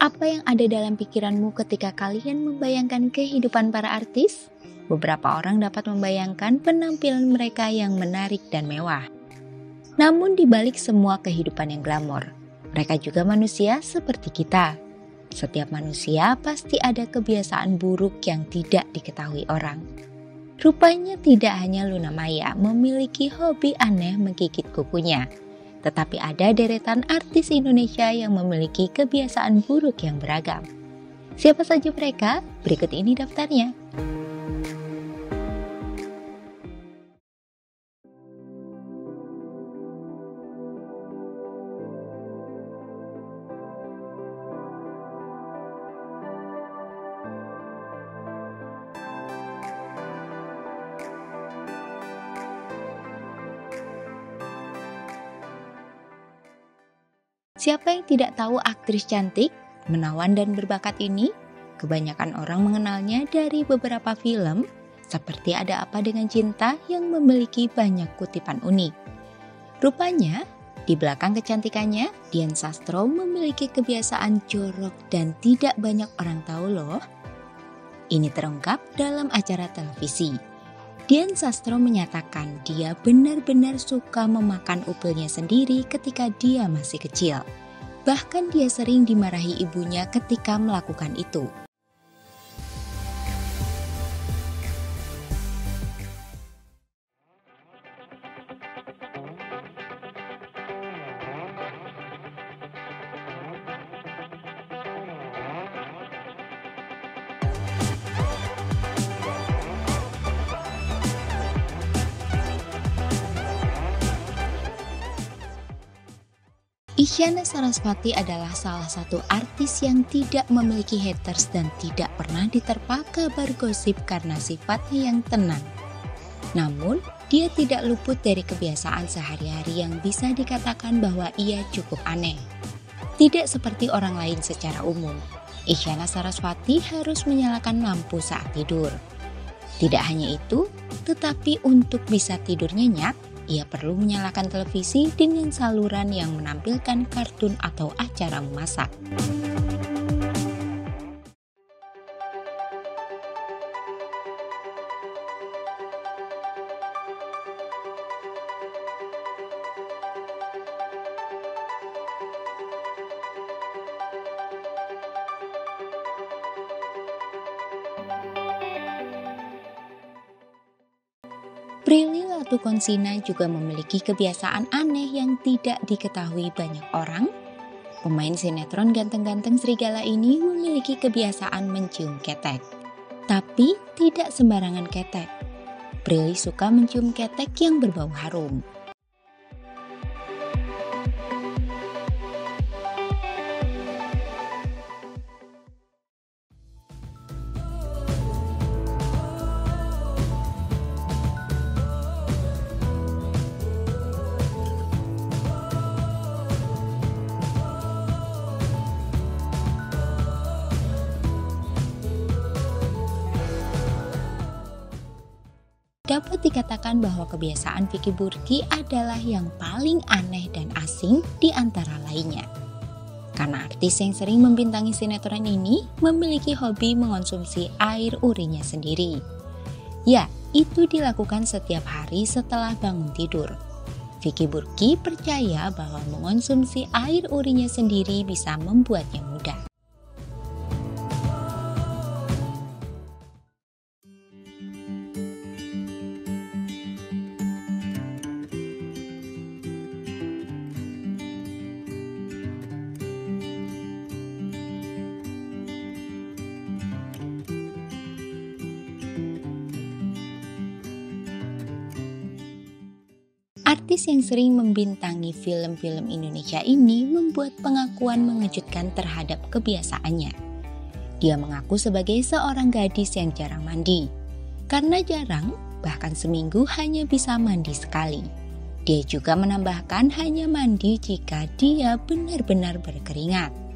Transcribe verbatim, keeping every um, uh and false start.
Apa yang ada dalam pikiranmu ketika kalian membayangkan kehidupan para artis? Beberapa orang dapat membayangkan penampilan mereka yang menarik dan mewah. Namun di balik semua kehidupan yang glamor, mereka juga manusia seperti kita. Setiap manusia pasti ada kebiasaan buruk yang tidak diketahui orang. Rupanya tidak hanya Luna Maya memiliki hobi aneh menggigit kukunya, tetapi ada deretan artis Indonesia yang memiliki kebiasaan buruk yang beragam. Siapa saja mereka? Berikut ini daftarnya. Siapa yang tidak tahu aktris cantik, menawan dan berbakat ini? Kebanyakan orang mengenalnya dari beberapa film, seperti Ada Apa Dengan Cinta yang memiliki banyak kutipan unik. Rupanya, di belakang kecantikannya, Dian Sastro memiliki kebiasaan jorok dan tidak banyak orang tahu loh. Ini terungkap dalam acara televisi. Dian Sastro menyatakan dia benar-benar suka memakan upilnya sendiri ketika dia masih kecil. Bahkan dia sering dimarahi ibunya ketika melakukan itu. Isyana Sarasvati adalah salah satu artis yang tidak memiliki haters dan tidak pernah diterpa kabar gosip karena sifatnya yang tenang. Namun, dia tidak luput dari kebiasaan sehari-hari yang bisa dikatakan bahwa ia cukup aneh. Tidak seperti orang lain secara umum, Isyana Sarasvati harus menyalakan lampu saat tidur. Tidak hanya itu, tetapi untuk bisa tidur nyenyak, ia perlu menyalakan televisi dengan saluran yang menampilkan kartun atau acara memasak. Prilly Latuconsina juga memiliki kebiasaan aneh yang tidak diketahui banyak orang. Pemain sinetron ganteng-ganteng serigala ini memiliki kebiasaan mencium ketek. Tapi tidak sembarangan ketek. Prilly suka mencium ketek yang berbau harum. Dapat dikatakan bahwa kebiasaan Vicky Burky adalah yang paling aneh dan asing di antara lainnya. Karena artis yang sering membintangi sinetron ini memiliki hobi mengonsumsi air urinnya sendiri. Ya, itu dilakukan setiap hari setelah bangun tidur. Vicky Burky percaya bahwa mengonsumsi air urinnya sendiri bisa membuatnya muda. Artis yang sering membintangi film-film Indonesia ini membuat pengakuan mengejutkan terhadap kebiasaannya. Dia mengaku sebagai seorang gadis yang jarang mandi. Karena jarang, bahkan seminggu hanya bisa mandi sekali. Dia juga menambahkan hanya mandi jika dia benar-benar berkeringat.